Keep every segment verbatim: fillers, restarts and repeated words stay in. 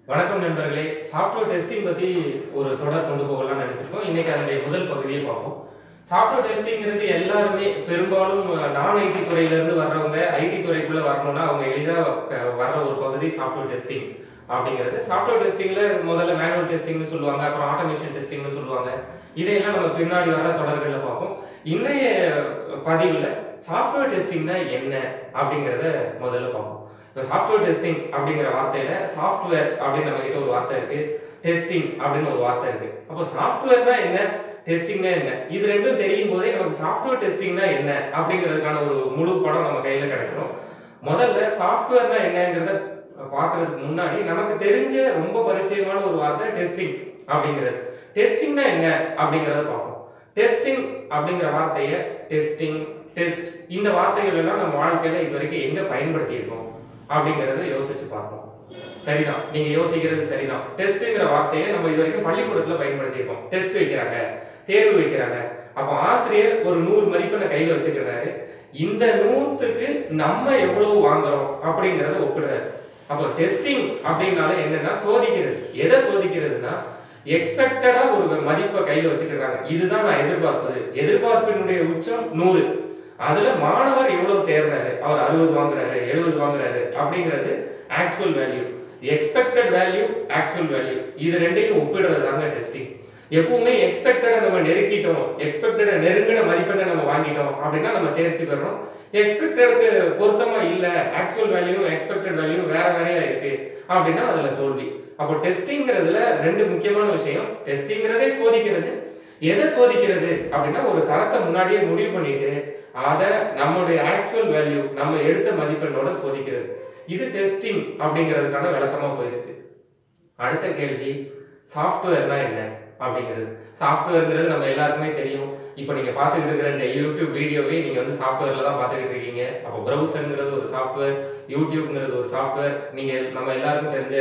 வணக்கம் நண்பர்களே. Software testing பத்தி ஒரு தொடர் கொண்டு போகலாம்னு நினைச்சிருக்கோம். இன்னைக்கு அதனுடைய முதல் பகுதியை பார்ப்போம். சாஃப்ட்வேர் டெஸ்டிங்கிறது எல்லாருமே பெரும்பாலும் நான் ஐடி துறையில இருந்து வர்றவங்க ஐடி துறைக்குள்ள வரணும்னா அவங்க எளிதா வர்ற ஒரு பகுதி சாஃப்ட்வேர் டெஸ்டிங் அப்படிங்கிறது. சாஃப்ட்வேர் டெஸ்டிங்ல முதல்ல மேனுவல் டெஸ்டிங்னு சொல்லுவாங்க, அப்புறம் ஆட்டோமேஷன் டெஸ்டிங்னு சொல்லுவாங்க. இதையெல்லாம் நம்ம பின்னாடி வர தொடர்களில் பார்ப்போம். இன்றைய பதிவில் சாஃப்ட்வேர் டெஸ்டிங்னா என்ன அப்படிங்கிறத முதல்ல பார்ப்போம். இப்போ சாஃப்ட்வேர் டெஸ்டிங் அப்படிங்கிற வார்த்தையில சாஃப்ட்வேர் அப்படின்னு நம்ம கிட்ட ஒரு வார்த்தை இருக்கு, டெஸ்டிங் அப்படின்னு ஒரு வார்த்தை இருக்கு. அப்போ சாஃப்ட்வேர்னா என்ன, டெஸ்டிங்னா என்ன, இது ரெண்டும் தெரியும் போதே நமக்கு சாஃப்ட்வேர் டெஸ்டிங்னா என்ன அப்படிங்கிறதுக்கான ஒரு முழு படம் நம்ம கையில கிடைச்சிடும். முதல்ல சாஃப்ட்வேர்னா என்னங்கிறத பார்க்கறதுக்கு முன்னாடி நமக்கு தெரிஞ்ச ரொம்ப பரிச்சயமான ஒரு வார்த்தை டெஸ்டிங் அப்படிங்கிறது. டெஸ்டிங்னா என்ன அப்படிங்கிறத பார்ப்போம். டெஸ்டிங் அப்படிங்கிற வார்த்தையை டெஸ்டிங், டெஸ்ட் இந்த வார்த்தைகள் எல்லாம் நம்ம வாழ்க்கையில இது வரைக்கும் எங்க பயன்படுத்தி இருக்கோம் அப்படிங்கறத யோசிச்சு பார்ப்போம். சரிதான், நீங்க யோசிக்கிறது சரிதான். டெஸ்ட்ங்கிற வார்த்தையை நம்ம இது வரைக்கும் பள்ளிக்கூடத்துல பயன்படுத்தி இருக்கோம். டெஸ்ட் வைக்கிறாங்க, தேர்வு வைக்கிறாங்க. அப்ப ஆசிரியர் ஒரு நூறு மதிப்பெண்ணை கையில வச்சுக்கிறாரு. இந்த நூற்றுக்கு நம்ம எவ்வளவு வாங்குறோம் அப்படிங்கறத ஒப்பிடுறாரு. அப்போ டெஸ்டிங் அப்படின்னால என்னன்னா சோதிக்கிறது. எதை சோதிக்கிறதுனா எக்ஸ்பெக்டடா ஒரு மதிப்பை கையில வச்சுக்கிறாங்க. இதுதான் நான் எதிர்பார்ப்பது. எதிர்பார்ப்பினுடைய உச்சம் நூறு. அதுல மாணவர் எவ்வளவு தேர்றாரு, அவர் அறுபது வாங்குறாரு, எழுபது வாங்குறாரு அப்படிங்கிறது actual value. Expected value, actual value, இது ரெண்டையும் ஒப்பிடுறது தாங்க டெஸ்டிங். எப்பவுமே எக்ஸ்பெக்டடை நம்ம நெருக்கிட்டோம், எக்ஸ்பெக்டடை நெருங்கின மதிப்பெண்ணை நம்ம வாங்கிட்டோம் அப்படின்னா நம்ம தேர்ச்சி பெறணும். எக்ஸ்பெக்டடுக்கு பொருத்தமா இல்ல, ஆக்சுவல் வேல்யூ எக்ஸ்பெக்டட் வேல்யூ வேற வேறையா இருக்கு அப்படின்னா அதுல தோல்வி. அப்போ டெஸ்டிங்கிறதுல ரெண்டு முக்கியமான விஷயம். டெஸ்டிங்கிறதே சோதிக்கிறது. எதை சோதிக்கிறது அப்படின்னா ஒரு தரத்தை முன்னாடியே முடிவு பண்ணிட்டு அதை நம்மளுடைய ஆக்சுவல் வேல்யூ நம்ம எடுத்த மதிப்பெண்ணோட சோதிக்கிறது. இது டெஸ்டிங் அப்படிங்கிறதுக்கான விளக்கமா போயிருச்சு. அடுத்த கேள்வி, சாஃப்ட்வேர்னா என்ன அப்படிங்கிறது. சாஃப்ட்வேர்ங்கிறது நம்ம எல்லாருக்குமே தெரியும். இப்போ நீங்க பார்த்துக்கிட்டு இருக்கிற இந்த யூடியூப் வீடியோவே நீங்க வந்து சாஃப்ட்வேர்ல தான் பார்த்துக்கிட்டு இருக்கீங்க. அப்போ ப்ரௌசர்ங்கிறது ஒரு சாஃப்ட்வேர், யூடியூப்ங்கிறது ஒரு சாஃப்ட்வேர். நீங்க நம்ம எல்லாருக்கும் தெரிஞ்ச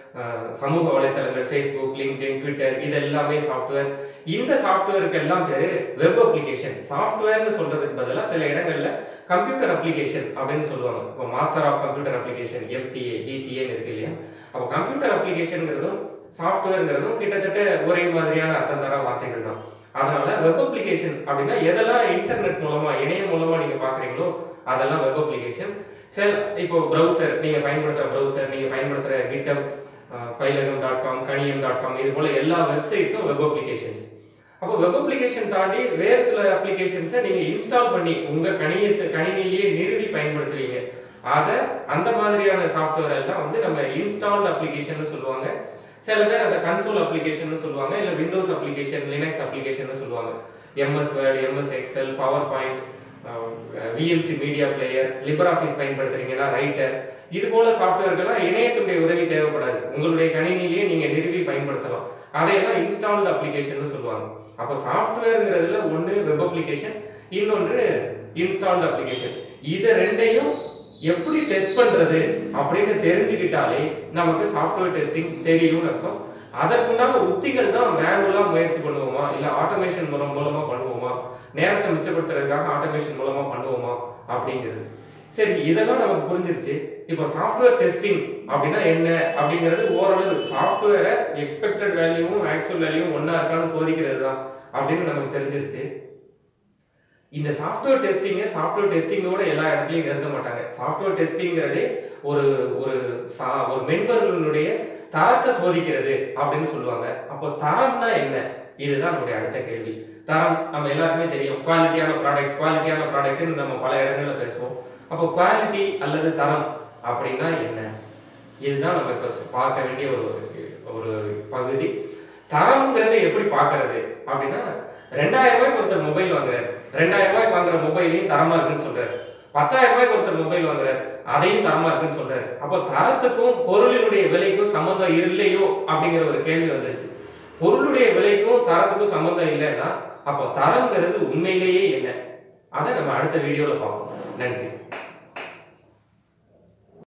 சமூக வலைத்தளங்கள் ஃபேஸ்புக், லிங்க்டின், ட்விட்டர் இது எல்லாமே சாஃப்ட்வேர். இந்த சாஃப்ட்வேருக்கு எல்லாம் பேரு வெப் அப்ளிகேஷன். சாஃப்ட்வேர்னு சொல்றதுக்கு பதிலாக சில இடங்கள்ல கம்ப்யூட்டர் அப்ளிகேஷன் அப்படின்னு சொல்லுவாங்க. இப்போ master of computer application MCA, பிசிஏன்னு இருக்கு இல்லையா. அப்போ கம்ப்யூட்டர் அப்ளிகேஷன்ங்கிறதும் சாஃப்ட்வேர்ங்கிறதும் கிட்டத்தட்ட ஒரே மாதிரியான அர்த்தம் தர வார்த்தைகள் தான். அதனால வெப் அப்ளிகேஷன் அப்படின்னா எதெல்லாம் இன்டர்நெட் மூலமா, இணையம் மூலமா நீங்க பாக்குறீங்களோ அதெல்லாம் வெப் அப்ளிகேஷன். சரி, இப்போ ப்ரௌசர், நீங்க பயன்படுத்துற ப்ரௌசர், நீங்க பயன்படுத்துற கிட்டப், பைலகம் dot com, Kaniyam dot com, இது போல எல்லா வெப்சைட்ஸும் வெப் அப்ளிகேஷன்ஸ். அப்போ வெப் அப்ளிகேஷன் தாண்டி வேறு சில அப்ளிகேஷன்ஸை நீங்க இன்ஸ்டால் பண்ணி உங்க கணியத்தை கணினிலேயே நிறுவி பயன்படுத்துவீங்க. அதை அந்த மாதிரியான சாஃப்ட்வேர் எல்லாம் வந்து நம்ம இன்ஸ்டால்டு அப்ளிகேஷன் சொல்லுவாங்க. சில பேர் அதை கன்சோல் அப்ளிகேஷன் சொல்லுவாங்க, இல்லை விண்டோஸ் அப்ளிகேஷன், லினக்ஸ் அப்ளிகேஷன் சொல்லுவாங்க. MS Word, MS Excel, PowerPoint, VLC media player, LibreOffice பயன்படுத்துறீங்கன்னா ரைட்டர், இது போல சாஃப்ட்வேர்கள்லாம் இணையத்துடைய உதவி தேவைப்படாது. உங்களுடைய கணினிலேயே நீங்க நிறுவி பயன்படுத்தலாம். அதையெல்லாம் இன்ஸ்டால்டு அப்ளிகேஷன் சொல்லுவாங்க. அப்போ சாஃப்ட்வேர்ங்கிறதுல ஒன்று வெப் அப்ளிகேஷன், இன்னொன்று இன்ஸ்டால்டு அப்ளிகேஷன். இதை ரெண்டையும் எப்படி டெஸ்ட் பண்றது அப்படின்னு தெரிஞ்சுக்கிட்டாலே நமக்கு சாஃப்ட்வேர் டெஸ்டிங் தெரியும்னு அர்த்தம். அதற்குண்டான உத்திகள் தான் மேனுவலா முயற்சி பண்ணுவோமா, இல்லை ஆட்டோமேஷன் மூலம் மூலமா பண்ணுவோமா, நேரத்தை மிச்சப்படுத்துறதுக்காக ஆட்டோமேஷன் மூலமா பண்ணுவோமா அப்படிங்கிறது. சரி, இதெல்லாம் நமக்கு புரிஞ்சிருச்சு. இப்போ சாஃப்ட்வேர் டெஸ்டிங் அப்படின்னா என்ன அப்படிங்கிறது ஓரளவு சாஃப்ட்வேரை எக்ஸ்பெக்டட் வேல்யூவும் ஆக்சுவல் வேல்யூவும் ஒன்னா இருக்கான்னு சோதிக்கிறது தான் அப்படின்னு நமக்கு தெரிஞ்சிருச்சு. இந்த சாஃப்ட்வேர் டெஸ்டிங்கை சாஃப்ட்வேர் டெஸ்டிங்கோட எல்லா இடத்துலையும் நிறுத்த மாட்டாங்க. சாஃப்ட்வேர் டெஸ்டிங்கிறதே ஒரு ஒரு ஒரு மென்பொருளினுடைய தரத்தை சோதிக்கிறது அப்படின்னு சொல்லுவாங்க. அப்போ தரம்னா என்ன, இதுதான் நம்முடைய அடுத்த கேள்வி. தரம் நம்ம எல்லாருக்குமே தெரியும். குவாலிட்டியான ப்ராடக்ட், குவாலிட்டியான ப்ராடக்ட்னு நம்ம பல இடங்கள்ல பேசுவோம். அப்போ குவாலிட்டி அல்லது தரம் அப்படின்னா என்ன, இதுதான் நம்ம இப்போ பார்க்க வேண்டிய ஒரு ஒரு பகுதி. தரம்ங்கிறத எப்படி பார்க்கறது அப்படின்னா, ரெண்டாயிரம் ரூபாய்க்கு ஒருத்தர் மொபைல் வாங்குறாரு, ரெண்டாயிரம் ரூபாய்க்கு வாங்குற மொபைலையும் தரமா இருக்குன்னு சொல்றாரு. பத்தாயிரம் ரூபாய்க்கு ஒருத்தர் மொபைல் வாங்குறாரு, அதையும் தரமா இருக்குன்னு சொல்றாரு. அப்போ தரத்துக்கும் பொருளினுடைய விலைக்கும் சம்பந்தம் இல்லையோ அப்படிங்கிற ஒரு கேள்வி வந்துருச்சு. பொருளுடைய விலைக்கும் தரத்துக்கும் சம்பந்தம் இல்லைன்னா அப்போ தரம்ங்கிறது உண்மையிலேயே என்ன, அதை நம்ம அடுத்த வீடியோல பார்ப்போம். நன்றி.